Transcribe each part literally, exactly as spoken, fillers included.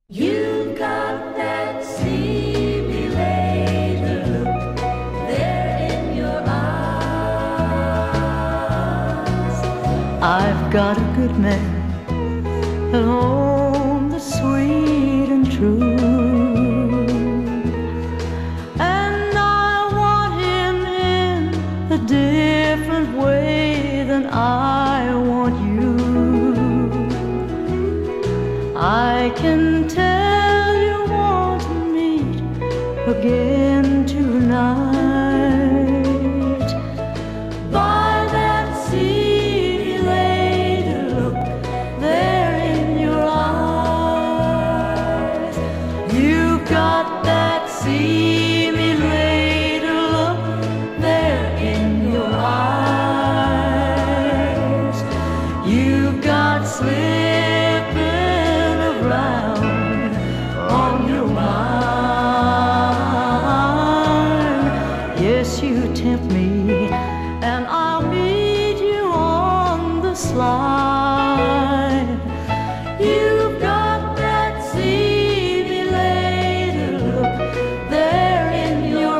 You've got that simulator look there in your eyes. I've got a good man at home that's sweet and true, and I want him in a different way than I want you. I can tell you want to meet again tonight by that simulator look there in your eyes. You've got that simulator look there in your eyes. You've got slipping around on your mind. Yes, you tempt me, and I'll meet you on the slide. You've got that simulator look there in your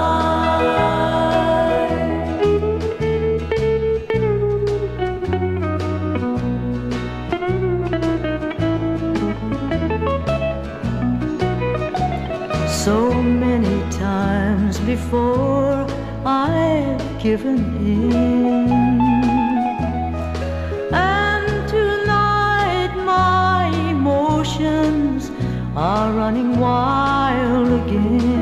So many times before I've given in, and tonight my emotions are running wild again.